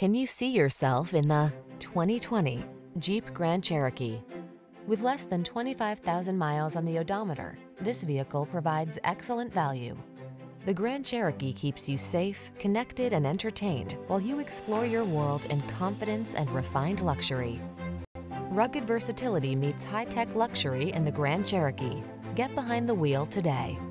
Can you see yourself in the 2020 Jeep Grand Cherokee? With less than 25,000 miles on the odometer, this vehicle provides excellent value. The Grand Cherokee keeps you safe, connected, and entertained while you explore your world in confidence and refined luxury. Rugged versatility meets high-tech luxury in the Grand Cherokee. Get behind the wheel today.